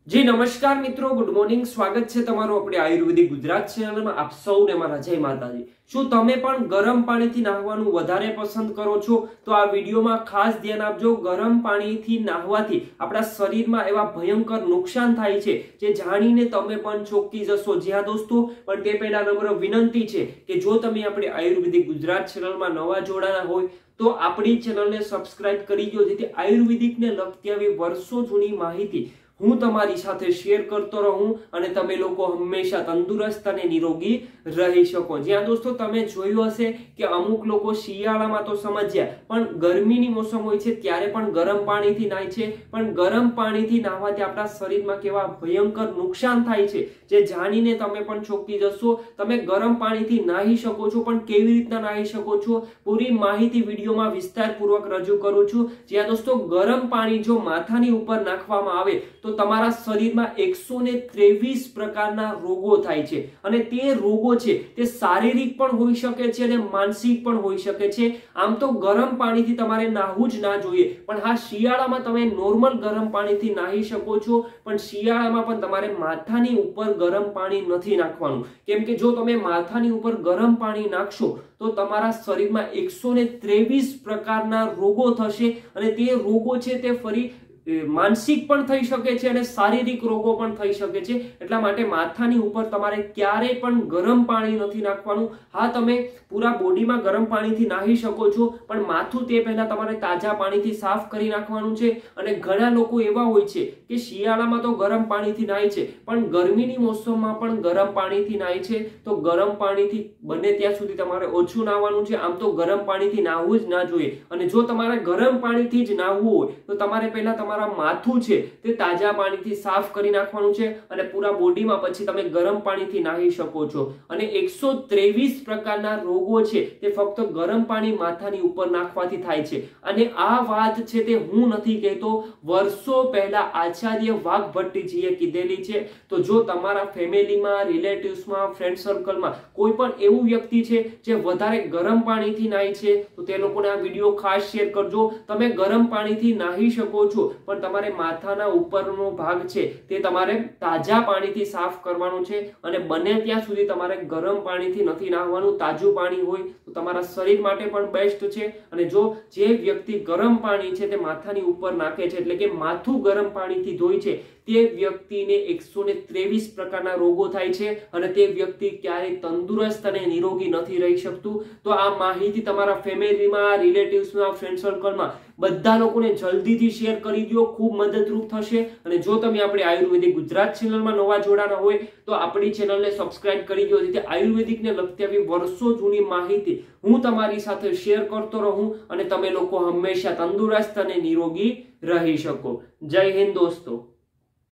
जी नमस्कार मित्रों, good morning. स्वागत છે તમારું આપણી આયુર્વેદિક ગુજરાત ચેનલમાં। આપ સૌને મારા જય માતાજી। શું તમે પણ ગરમ પાણીથી નહાવાનું વધારે પસંદ કરો છો? તો આ વિડીયોમાં ખાસ ધ્યાન આપજો। ગરમ પાણીથી નહાવાથી આપણા શરીરમાં એવા ભયંકર નુકસાન થાય છે જે જાણીને તમે પણ ચોંકી જશો। જ્યાં દોસ્તો, પણ તે પહેલા નમ્ર વિનંતી છે કે જો તમે આપણી આયુર્વેદિક ગુજરાત ચેનલમાં નવા જોડાના હોય તો આપણી ચેનલને સબસ્ક્રાઇબ કરી દો, જેથી આયુર્વેદિકને લગતી આવી વર્ષો જૂની માહિતી હું તમારી સાથે શેર કરતો રહું અને તમે લોકો હંમેશા તંદુરસ્ત અને નિરોગી રહી શકો। જ્યાં દોસ્તો તમે જોયું હશે કે અમુક લોકો શિયાળામાં તો સમજ્યા, પણ ગરમીની મોસમ હોય છે ત્યારે પણ ગરમ પાણીથી નાય છે। પણ ગરમ પાણીથી નાહવાથી આપણા શરીરમાં કેવા ભયંકર નુકસાન થાય છે જે જાણીને તમે પણ ચોંકી જશો। તમે ગરમ પાણીથી નાહી શકો છો, પણ કેવી રીતના નાહી શકો છો પૂરી માહિતી વિડીયોમાં વિસ્તારપૂર્વક રજૂ કરું છું। જ્યાં દોસ્તો ગરમ પાણી જો માથાની ઉપર નાખવામાં આવે તો તમારા શરીરમાં 123 પ્રકારના રોગો થાય છે અને તે રોગો છે તે શારીરિક પણ હોઈ શકે છે અને માનસિક પણ હોઈ શકે છે। આમ તો ગરમ પાણીથી તમારે નાહવું જ ના જોઈએ, પણ હા, શિયાળામાં તમે નોર્મલ ગરમ પાણીથી નાહી શકો છો, પણ શિયાળામાં પણ તમારે માથાની ઉપર ગરમ પાણી નથી નાખવાનું। કેમ કે જો તમે માથાની ઉપર ગરમ પાણી નાખશો તો તમારા શરીરમાં 123 પ્રકારના રોગો થશે અને તે રોગો છે તે ફરી માનસિક પણ થઈ શકે છે અને શારીરિક રોગો પણ થઈ શકે છે। એટલા માટે માથાની ઉપર તમારે ક્યારેય પણ ગરમ પાણી નથી નાખવાનું। હા, તમે પૂરા બોડીમાં ગરમ પાણીથી નાહી શકો છો, પણ માથું તે પહેલા તમારે તાજા પાણીથી સાફ કરી નાખવાનું છે। અને ઘણા લોકો એવા હોય છે કે શિયાળામાં તો ગરમ પાણીથી નાય છે, પણ ગરમીની મોસમમાં પણ ગરમ પાણીથી નાય છે। તો ગરમ પાણીથી બને ત્યાં સુધી તમારે ઓછું નાહવાનું છે। આમ તો ગરમ પાણીથી નાહવું જ ના જોઈએ, અને જો તમારે ગરમ પાણીથી જ નાહવું હોય તો તમારે પહેલા તમારા માથું છે તે તાજા પાણીથી સાફ કરી નાખવાનું છે અને પૂરા બોડીમાં પછી તમે ગરમ પાણીથી નાહી શકો છો। અને 123 પ્રકારના રોગો છે તે ફક્ત ગરમ પાણી માથાની ઉપર નાખવાથી થાય છે। અને આ વાત છે તે હું નથી કહેતો, વર્ષો પહેલા આચાર્ય વાઘભટ્ટીજીએ કીધેલી છે। તો જો તમારા ફેમિલીમાં, રિલેટિવ્સમાં, ફ્રેન્ડ સર્કલમાં કોઈ પણ એવું વ્યક્તિ છે જે વધારે ગરમ પાણીથી નાય છે તો તે લોકોને આ વિડીયો ખાસ શેર કરજો। તમે ગરમ પાણીથી નાહી શકો છો, પણ તમારે માથાના ઉપરનો ભાગ છે તે તમારે તાજા પાણીથી સાફ કરવાનું છે અને બને ત્યાં સુધી તમારે ગરમ પાણીથી નથી નાહવાનું। તાજું પાણી હોય તો તમારા શરીર માટે પણ બેસ્ટ છે। અને જો જે વ્યક્તિ ગરમ પાણી છે તે માથાની ઉપર નાખે છે, એટલે કે માથું ગરમ પાણીથી ધોય છે, તે વ્યક્તિને 123 પ્રકારના રોગો થાય છે અને તે વ્યક્તિ ક્યારેય તંદુરસ્ત અને નિરોગી નથી રહી શકતું। તો આ માહિતી તમારા ફેમિલીમાં, રિલેટિવ્સમાં, ફ્રેન્ડ સર્કલમાં બધા લોકોને જલ્દીથી શેર કરી દો, ખૂબ મદદરૂપ થશે। અને જો તમે આપણી આયુર્વેદિક ગુજરાત ચેનલમાં નવા જોડાના હોય તો આપણી ચેનલને સબસ્ક્રાઇબ કરી દો, જેથી આયુર્વેદિકને લગતી આવી વર્ષો જૂની માહિતી હું તમારી સાથે શેર કરતો રહું અને તમે લોકો હંમેશા તંદુરસ્ત અને નિરોગી રહી શકો। જય હિન્દ દોસ્તો।